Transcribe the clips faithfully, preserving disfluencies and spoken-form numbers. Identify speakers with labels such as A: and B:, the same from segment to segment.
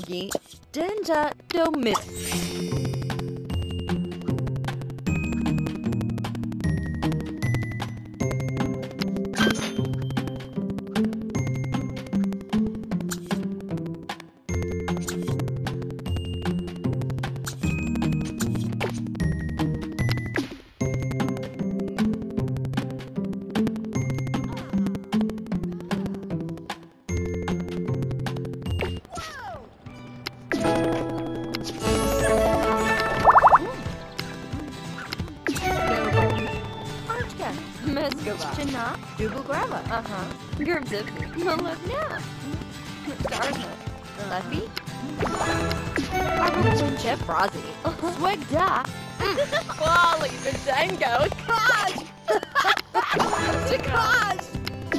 A: Boogie, Denda Domit.
B: China, Dubugrava. Uh-huh. Gerbzib, Malagna. Darna. Leffy. Arbutin Chip Rozzy. Swig da. Wally, the Dango. Gosh! Gosh!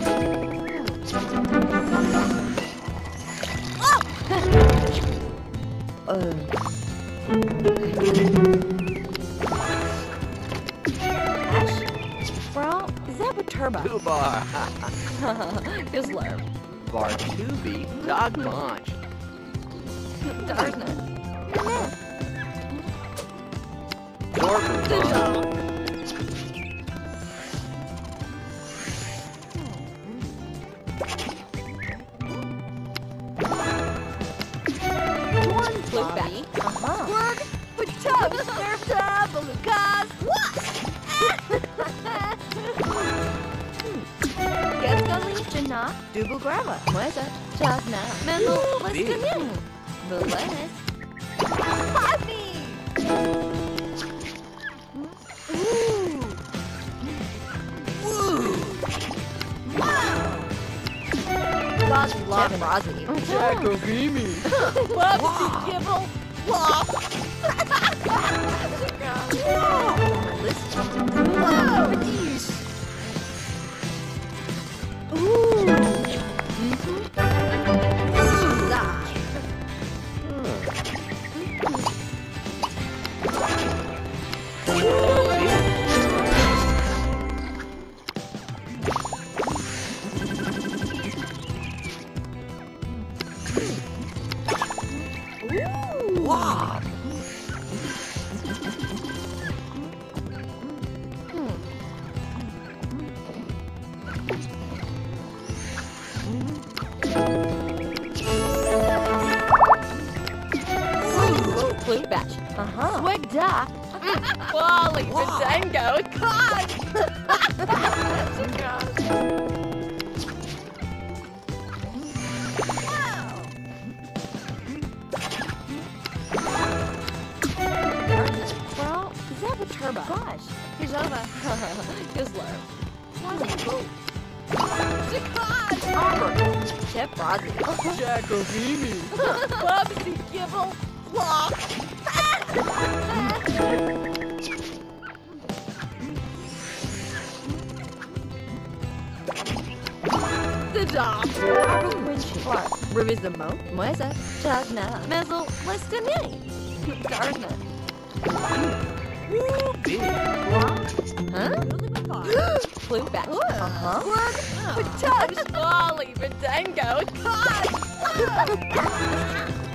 A: Turbo.
C: Tubar.
B: Gizler.
C: Vartubi. Dog Bunch.
B: Darna.
C: Dorbu.
B: Bobby. Uh-huh.
A: Word with tubs, nerf tab, Lucas. What?
B: China, Dubugrava, Mueza, Chagna, Mendel, Listanin, Velenis,
A: Puffy!
B: Gosh, love Rozzy.
C: Jacobimi.
A: Bubsy Gibble, Flop! Whoa! Jeez! Ooh!
C: Wow.
B: Blue batch. Uh-huh.
A: Swig da!
B: Wally, the Dango.
A: God!
B: Well, Zappa Turbo. Gosh. Here's over. Gizler. Wazzy Boo.
A: God!
B: Arbor. Chip Rozzy.
C: Jacobimi.
A: Bubsy Gibble, Flop! The dog.
B: What?
A: Rivizamo.
B: Mueza. Chagna. Mezzle. Listanin. Darna. Huh? Blue batch. Uh-huh.
A: Word with tubs.
B: Wally, the Dango.
A: God!